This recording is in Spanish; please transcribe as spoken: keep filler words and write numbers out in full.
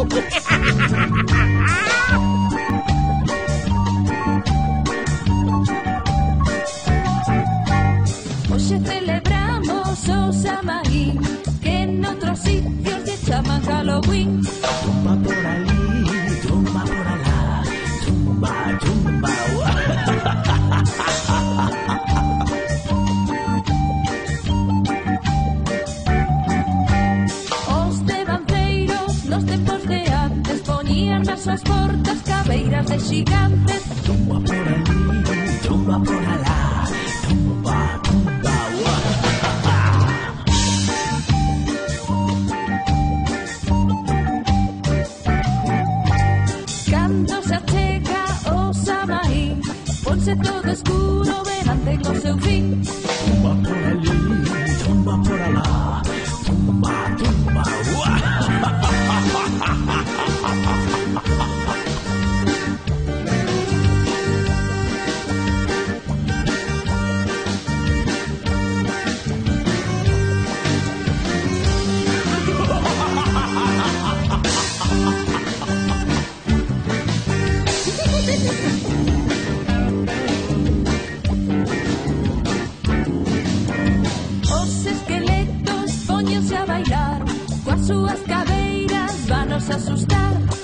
Hoxe celebramos o Samaín, que en otros sitios lle chaman Halloween. Tumba por ali, tumba por alá, tumba, tumba, Os devanceiros nos tempos de antes poñían nas súas portas cabeiras de xigantes. tumba por ali, tumba por alá, tumba, tumba, Cando se achega o Samaín, ponse todo escuro, verán ten o seu fin. tumba por ali, tumba por alá, tumba, tumba, Os esqueletos póñense a bailar, coas súas cabeiras vanos a asustar.